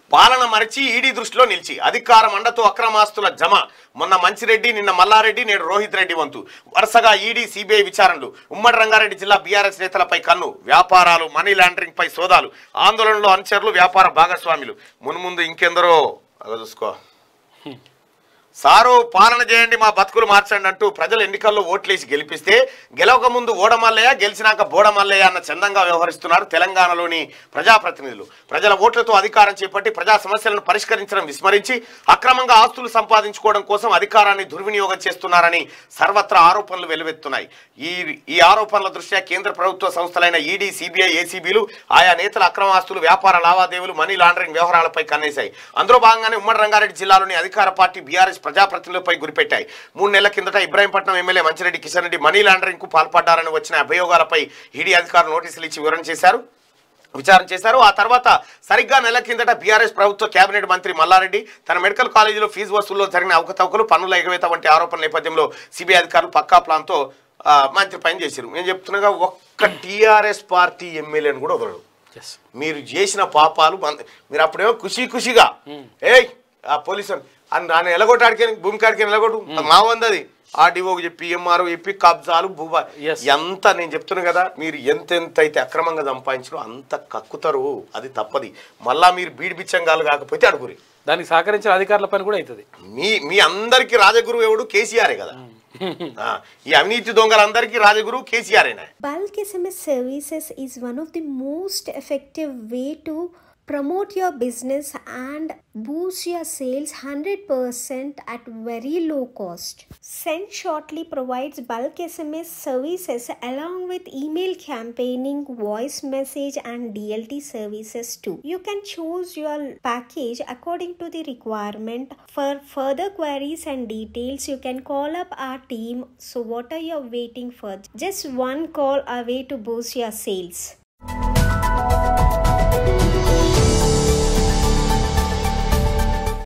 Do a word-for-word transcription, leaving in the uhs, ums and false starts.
పాలన మరచి ఈడీ దృష్టిలో నిలిచి అధికారం అండతో అక్రమాస్తుల జమ. మొన్న మంచిరెడ్డి, నిన్న మల్లారెడ్డి, నేడు రోహిత్ రెడ్డి వంతు. వరుసగా ఈడీ, సిబిఐ విచారణలు. ఉమ్మడి రంగారెడ్డి జిల్లా బీఆర్ఎస్ నేతలపై కన్ను. వ్యాపారాలు, మనీ లాండరింగ్ పై సోదాలు. ఆందోళనలో అనుచరులు, వ్యాపార భాగస్వాములు. మున్ముందు ఇంకెందరో అలా చూసుకో. సారు పాలన చేయండి, మా బతుకులు మార్చండి అంటూ ప్రజలు ఎన్నికల్లో ఓట్లేసి గెలిపిస్తే గెలవక ముందు ఓడమల్లయ్య, గెలిచినాక బోడమల్లయ్య అన్న చందంగా వ్యవహరిస్తున్నారు తెలంగాణలోని ప్రజాప్రతినిధులు. ప్రజల ఓట్లతో అధికారం చేపట్టి ప్రజా సమస్యలను పరిష్కరించడం విస్మరించి అక్రమంగా ఆస్తులు సంపాదించుకోవడం కోసం అధికారాన్ని దుర్వినియోగం చేస్తున్నారని సర్వత్రా ఆరోపణలు వెలువెత్తున్నాయి. ఈ ఈ ఆరోపణల దృష్ట్యా కేంద్ర ప్రభుత్వ సంస్థలైన ఈడీ, సిబిఐ, ఏసీబీలు ఆయా నేతల అక్రమ ఆస్తులు, వ్యాపార లావాదేవీలు, మనీ లాండరింగ్ వ్యవహారాలపై కన్నేశాయి. అందులో భాగంగానే ఉమ్మడి రంగారెడ్డి జిల్లాలోని అధికార పార్టీ బీఆర్ఎస్ ప్రజాప్రతినిధులపై గురిపెట్టాయి. మూడు నెలల కిందట Ibrahimpatnam MLA Manchireddy Kishan Reddy money laundering కు పాల్పడ్డారని వచ్చిన అభియోగాలపై ఈడీ అధికారులు నోటీసులు ఇచ్చి వివరణ చేశారు విచారణ చేశారు. ఆ తర్వాత సరిగ్గా నెల కిందట బీఆర్ఎస్ ప్రభుత్వ కేబినెట్ మంత్రి మల్లారెడ్డి తన మెడికల్ కాలేజీలో ఫీజు వసూల్లో జరిగిన అవకతవకలు, పన్నుల ఎగవేత వంటి ఆరోపణల నేపథ్యంలో సిబిఐ అధికారులు పక్కా ప్లాన్తో మంత్రి పని చేశారు. నేను చెప్తున్నాగా ఒక్క టీఆర్ఎస్ పార్టీ ఎమ్మెల్యేని కూడా వదలడు. మీరు చేసిన పాపాలు మీరు అప్పుడేమో ఖుషీ ఖుషిగా ఏయ్ ఆ పోలీసు అని దాన్ని ఎలగొట్టాడికి భూమి కాడికి ఎలగొట్టు మా వందది ఆర్డీఓకి చెప్పి ఎంఆర్ఓ చెప్పి కబ్జాలు భూబా ఎంత నేను చెప్తున్నా కదా. మీరు ఎంతెంత అయితే అక్రమంగా సంపాదించారో అంత కక్కుతారు, అది తప్పది. మళ్ళా మీరు బీడిబిచ్చంగాలు కాకపోతే అడుగురి. దానికి సహకరించిన అధికారుల పని కూడా అవుతుంది. మీ మీ అందరికి రాజగురు ఎవడు? కేసీఆరే కదా. ఈ అవినీతి దొంగలందరికీ Rajaguru కేసీఆరేనా. Bulk S M S services is one of the most effective way to promote your business and boost your sales one hundred percent at very low cost. Send Shortly provides bulk S M S services along with email campaigning, voice message and D L T services too. You can choose your package according to the requirement. For further queries and details, you can call up our team. So what are you waiting for? Just one call away to boost your sales.